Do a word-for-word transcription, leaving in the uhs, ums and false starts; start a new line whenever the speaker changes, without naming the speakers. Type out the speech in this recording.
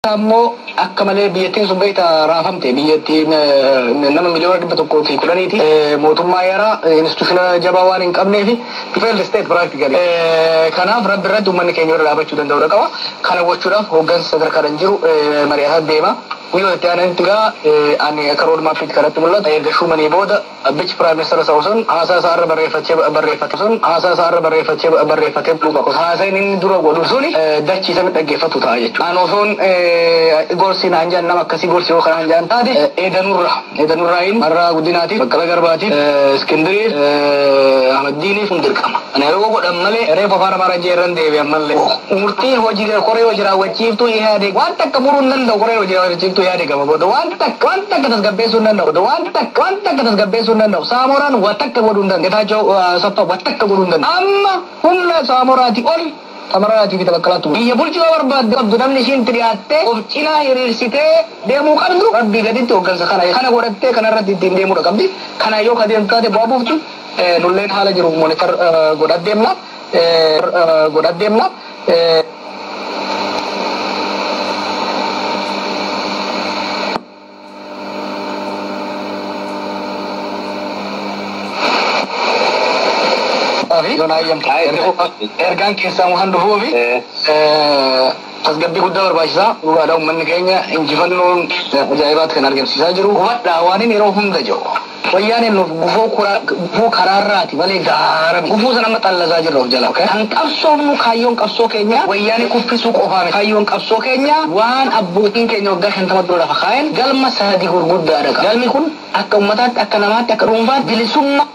ammoo akka malee biyyattiin sun beektaa raafamte biyyattiin nama miliyoona dhibba tokkoo fi kudhaniiti mootummaa yaraa instituutiona jabaa waan hin qabneef failed state practically kanaaf rabbi irratti uummanni keenya irra dhaabachuu danda'u qaba kana gochuudhaaf hooggansa sadarkaadhaan jiru mari'ataa deema Wiyoo itti aananitti gaa ani akka rood maappii kanatti mul'ata erga shumanii booda bichi prime minister Sawson haasaa isaa irra barreeffachee barreeffate sun haasaa isaa irra barreeffachee barreeffatee dhufa haasaan inni dura godhu suni dachii sana dhaggeeffatu ta'a jechuudha. Aan osoon gorsi naan jaan nama akkasii gorsi yoo kanaan jaan taate eedanurra eedanurraayin marraa guddinaatiif baqqala garbaatiif iskindiriif ahmaddiiniif hun dirqama. Ana yeroo godhan malee reefa afaan amaaraa jeerran deebi'an malee murtiin hojii koree hojii raawwachiiftuu yaade waan takka muruu hin danda'u koree hojii raawwachiiftuu yaade gama godha waan takka waan takka tasgabbeessuu hin danda'u waan takka waan takka tasgabbeessuu hin danda'u saamoraan waa takka godhuu hin danda'u getaachoo saffaa waa takka godhuu hin danda'u amma humna saamoraati ol tamaraati fi tabakkalaatu biyya bulchuu barbaadde qabdu namni ishiin xiyaattee of cinaa hiriirsitee deemuu qabdu rabbii gaditti hooggansa kana kana godhattee kanarratti ittiin deemuu qabdi kana yoo kadeemtu taate bu'aa buuftu nulleen haala jiru monitor godhaddeemna godhaddeemna ergaan keessaa waan dhufuufi tasgabbii guddaa barbaachisaa dhugaadhaa uummanni keenya injifannoon ajaa'ibaatti kan argamsiisaa jiru hubadhaa waan inni yeroo hunda jiru wayyaaneen nuuf gufuu karaarraati malee gaarami gufuu sana amma xallasaa jirra of jala kan qabsoofnu kaayyoon qabsoo keenya wayyaanee kuffisuu qofaame kaayyoon qabsoo keenya waan abbootiin keenya waggaa shantama dura lafa kaa'en galma sadii gurguddaadha galmi kun akka ummataatti akka namaatti akka dhuunfaatti bilisummaa